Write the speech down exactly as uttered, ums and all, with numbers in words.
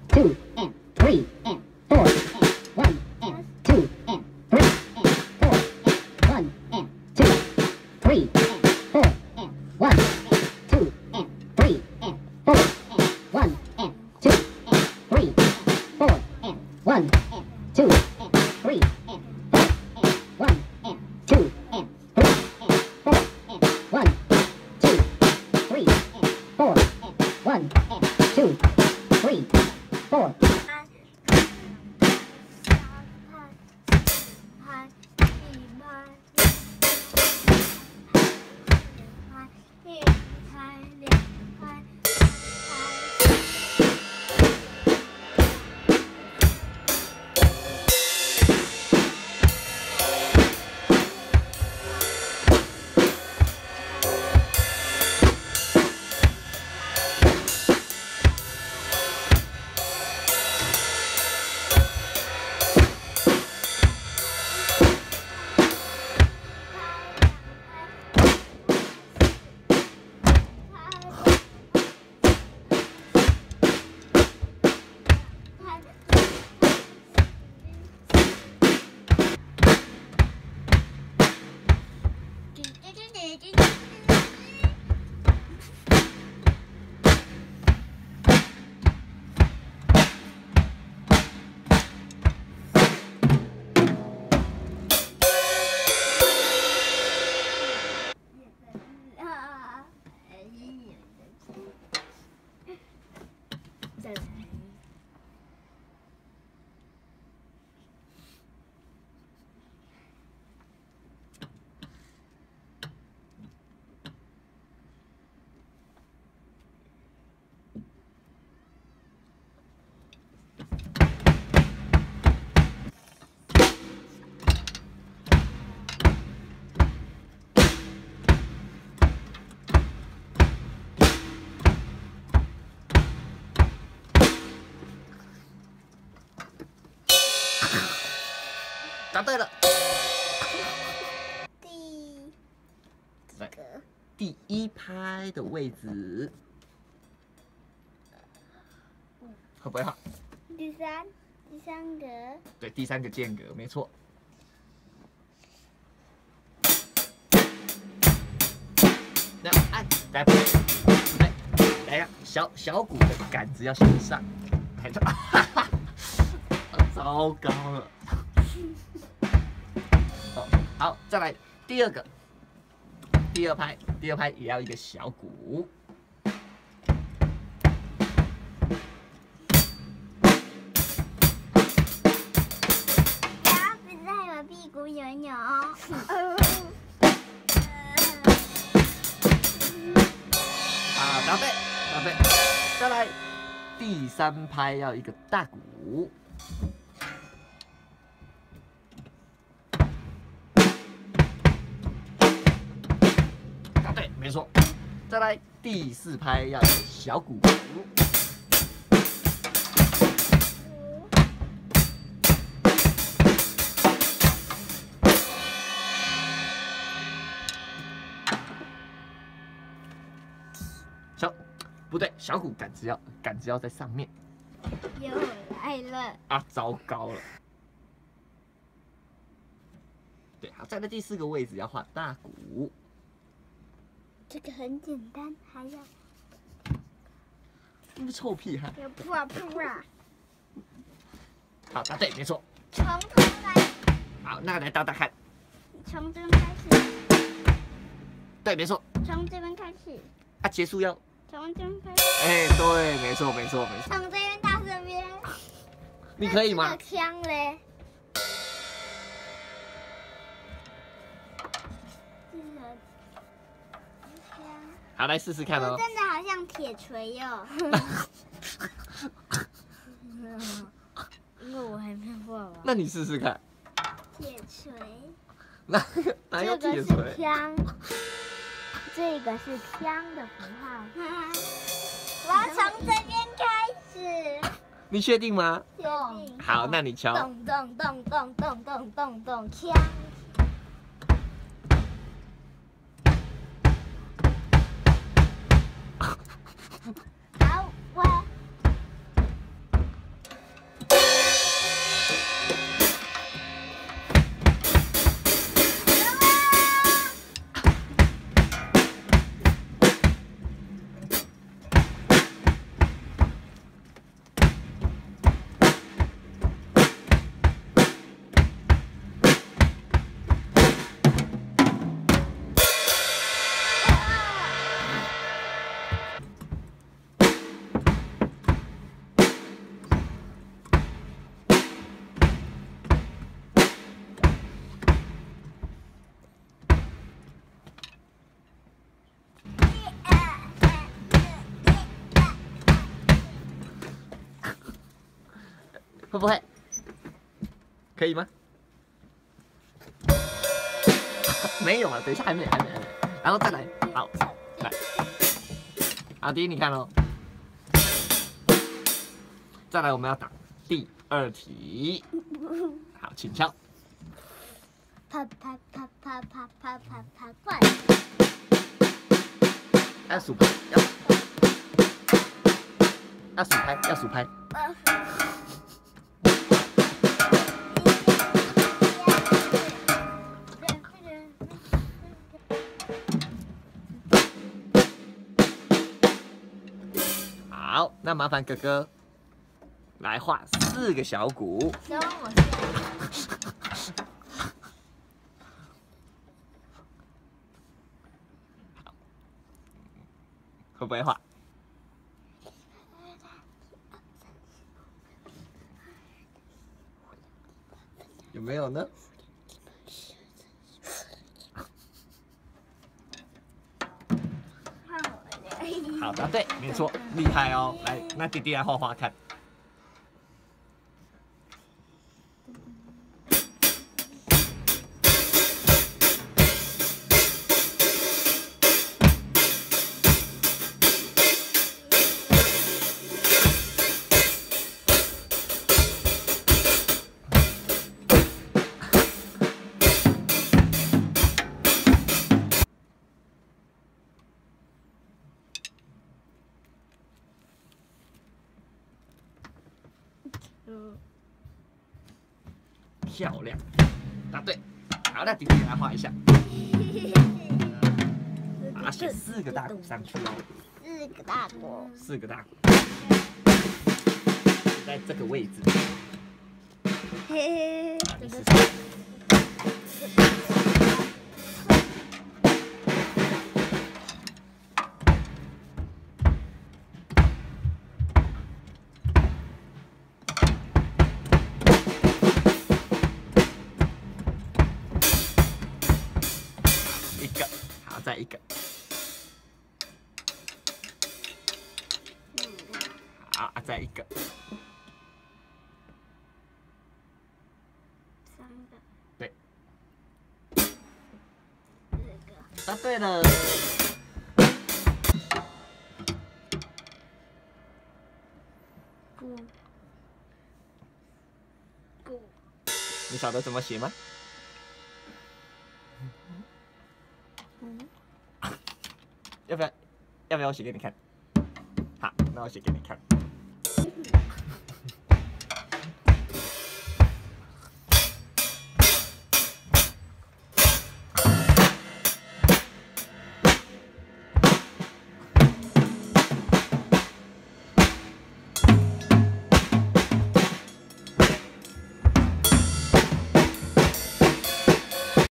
two and three and four and one and two and three and four and one and two three and four and one and two and three and four and one and two and three and four and one and two and three and four and one and two and three and four and one and two three and four and one and two three four. 答对了。 第来，第一拍的位置会不会好？ 第三第三个对，第三个间隔没错。那按来，来来呀，小小鼓的杆子要向上，抬头，糟糕了。哦，好，再来第二个，第二拍，第二拍也要一个小鼓。 屁股扭扭。 好，答对，答对。再来，第三拍要一个大鼓。答对，没错。再来，第四拍要一个小鼓。 小不对，小鼓杆子要杆子要在上面。 又来了啊！糟糕了。对，好，在那第四个位置要画大鼓。 这个很简单，还要那么臭屁哈！ 要扑啊扑啊！ 好，答对，没错。 从头来。 好，那来打打看。 从这边开始。 对，没错。 从这边开始。 啊，结束要。 从这边开始。 哎，对，没错，没错，没错。 从这边到这边。 你可以吗？ 枪嘞？ 好，来试试看哦。 真的好像铁锤哟。因为我还没画完。 那你试试看。 铁锤。 哪哪有铁锤？ 枪。这个是枪的符号。我要从这边开始。你确定吗？ 确定。 好，那你敲。 咚咚咚咚咚咚咚咚枪。好，我。 会不会？可以吗？没有啊，等一下还没还没还没，然后再来，好，来，好，第一你看哦，再来我们要打第二题，好，请敲。 啪啪啪啪啪啪啪啪快！ 要数拍，要要数拍，要数拍。好，那麻烦哥哥来画四个小鼓。 先让我先。 会不会画？有没有呢？好，答对，没错，厉害哦！来，那弟弟来画画看。 嗯， 漂亮，答对。好，那弟弟来画一下，把它写四个大鼓上去哦。 四个大鼓。 四个大鼓，在这个位置。 嘿嘿， 啊，你这试个试。一个，好，再一个，好，再一个， 三个， 对， 四个， 答对了。 鼓，鼓， 你晓得怎么写吗？ 嗯， 要不要？要不要我写给你看？好，那我写给你看。